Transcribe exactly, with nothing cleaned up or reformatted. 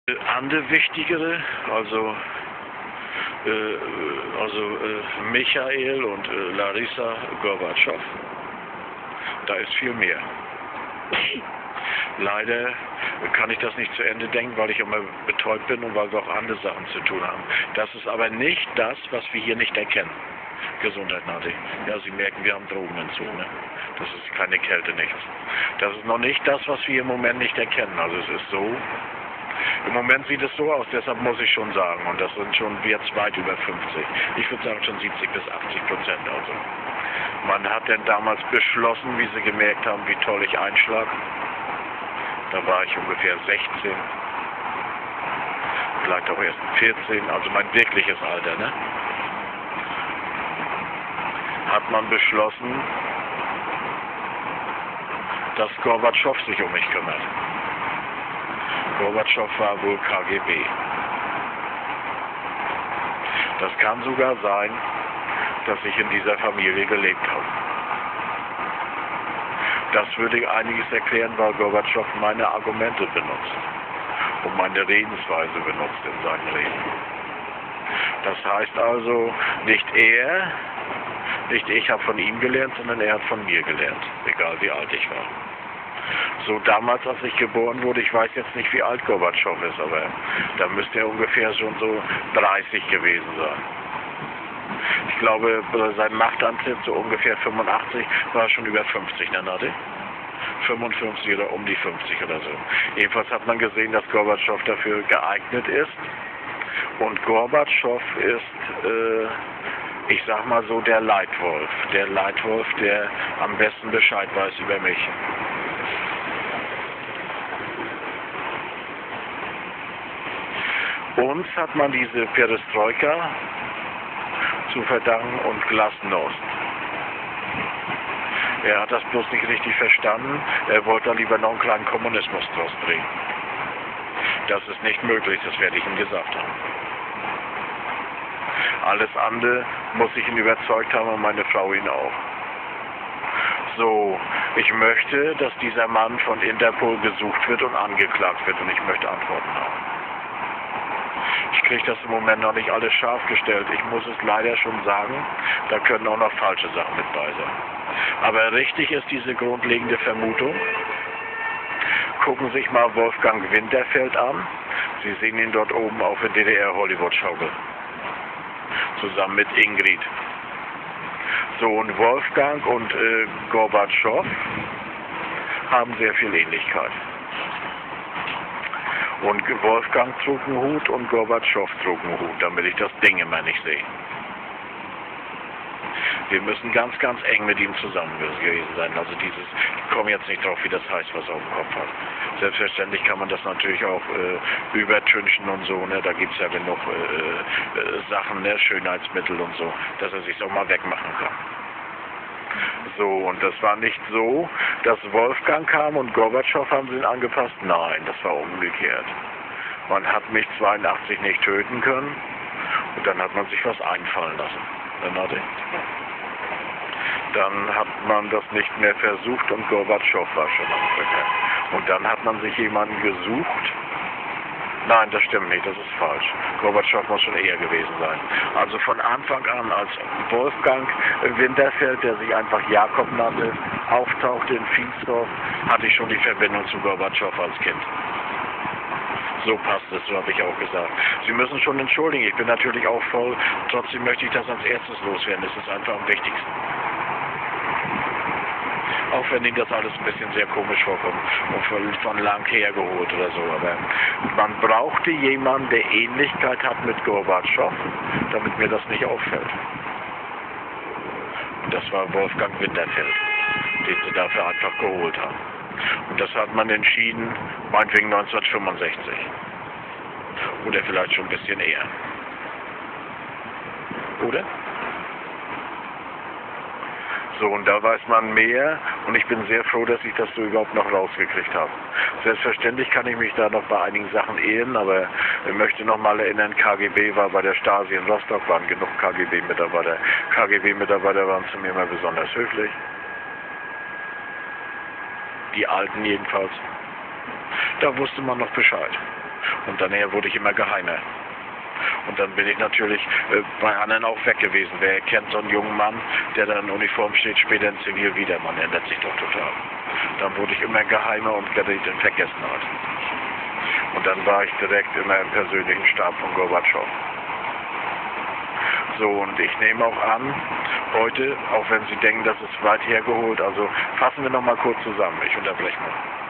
Andere wichtigere, also, äh, also äh, Michael und äh, Larissa Gorbatschow, da ist viel mehr. Leider kann ich das nicht zu Ende denken, weil ich immer betäubt bin und weil wir auch andere Sachen zu tun haben. Das ist aber nicht das, was wir hier nicht erkennen. Gesundheit, Nati. Ja, Sie merken, wir haben Drogenentzug, ne? Das ist keine Kälte, nichts. Das ist noch nicht das, was wir im Moment nicht erkennen. Also es ist so, im Moment sieht es so aus, deshalb muss ich schon sagen, und das sind schon jetzt weit über fünfzig. Ich würde sagen schon siebzig bis achtzig Prozent. Also man hat denn damals beschlossen, wie Sie gemerkt haben, wie toll ich einschlag. Da war ich ungefähr sechzehn, vielleicht auch erst vierzehn, also mein wirkliches Alter, ne? Hat man beschlossen, dass Gorbatschow sich um mich kümmert. Gorbatschow war wohl K G B. Das kann sogar sein, dass ich in dieser Familie gelebt habe. Das würde einiges erklären, weil Gorbatschow meine Argumente benutzt und meine Redensweise benutzt in seinen Reden. Das heißt also, nicht er, nicht ich habe von ihm gelernt, sondern er hat von mir gelernt, egal wie alt ich war. So damals, als ich geboren wurde, ich weiß jetzt nicht, wie alt Gorbatschow ist, aber da müsste er ungefähr schon so dreißig gewesen sein. Ich glaube, bei seinem Machtantritt, so ungefähr fünfundachtzig, war er schon über fünfzig, ne, Nati? fünfundfünfzig oder um die fünfzig oder so. Jedenfalls hat man gesehen, dass Gorbatschow dafür geeignet ist. Und Gorbatschow ist, äh, ich sag mal so, der Leitwolf. Der Leitwolf, der am besten Bescheid weiß über mich. Uns hat man diese Perestroika zu verdanken und Glasnost. Er hat das bloß nicht richtig verstanden. Er wollte da lieber noch einen kleinen Kommunismus draus bringen. Das ist nicht möglich, das werde ich ihm gesagt haben. Alles andere muss ich ihn überzeugt haben und meine Frau ihn auch. So, ich möchte, dass dieser Mann von Interpol gesucht wird und angeklagt wird und ich möchte Antworten haben. Ich kriege das im Moment noch nicht alles scharf gestellt. Ich muss es leider schon sagen, da können auch noch falsche Sachen mit bei sein. Aber richtig ist diese grundlegende Vermutung. Gucken Sie sich mal Wolfgang Winterfeld an. Sie sehen ihn dort oben auf der D D R-Hollywood-Schaukel. Zusammen mit Ingrid. So, und Wolfgang und äh, Gorbatschow haben sehr viel Ähnlichkeit. Und Wolfgang trug einen Hut und Gorbatschow trug einen Hut, damit ich das Ding immer nicht sehe. Wir müssen ganz, ganz eng mit ihm zusammen gewesen sein. Also dieses, ich komme jetzt nicht drauf, wie das heißt, was er auf dem Kopf hat. Selbstverständlich kann man das natürlich auch äh, übertünchen und so, ne? Da gibt es ja genug äh, äh, Sachen, ne? Schönheitsmittel und so, dass er sich auch mal wegmachen kann. So, und das war nicht so, dass Wolfgang kam und Gorbatschow haben sie ihn angepasst. Nein, das war umgekehrt. Man hat mich zweiundachtzig nicht töten können und dann hat man sich was einfallen lassen. Dann, hatte, dann hat man das nicht mehr versucht und Gorbatschow war schon am Drücker. Und dann hat man sich jemanden gesucht. Nein, das stimmt nicht, das ist falsch. Gorbatschow muss schon eher gewesen sein. Also von Anfang an, als Wolfgang Winterfeld, der sich einfach Jakob nannte, auftauchte in Viensdorf, hatte ich schon die Verbindung zu Gorbatschow als Kind. So passt es, so habe ich auch gesagt. Sie müssen schon entschuldigen, ich bin natürlich auch voll, trotzdem möchte ich das als erstes loswerden, das ist einfach am wichtigsten. Auch wenn Ihnen das alles ein bisschen sehr komisch vorkommt und von, von lang her geholt oder so. Aber man brauchte jemanden, der Ähnlichkeit hat mit Gorbatschow, damit mir das nicht auffällt. Und das war Wolfgang Winterfeld, den sie dafür einfach geholt haben. Und das hat man entschieden, meinetwegen neunzehnhundertfünfundsechzig. Oder vielleicht schon ein bisschen eher. Oder? So, und da weiß man mehr und ich bin sehr froh, dass ich das so überhaupt noch rausgekriegt habe. Selbstverständlich kann ich mich da noch bei einigen Sachen irren, aber ich möchte noch mal erinnern, K G B war bei der Stasi in Rostock, waren genug K G B-Mitarbeiter. K G B-Mitarbeiter waren zu mir immer besonders höflich. Die Alten jedenfalls. Da wusste man noch Bescheid. Und daher wurde ich immer geheimer. Und dann bin ich natürlich äh, bei anderen auch weg gewesen. Wer kennt so einen jungen Mann, der dann in Uniform steht, später in Zivil wieder? Man ändert sich doch total. Dann wurde ich immer geheimer und geriet in Vergessenheit. Und dann war ich direkt immer im persönlichen Stab von Gorbatschow. So, und ich nehme auch an, heute, auch wenn Sie denken, das ist weit hergeholt, also fassen wir noch mal kurz zusammen. Ich unterbreche mal.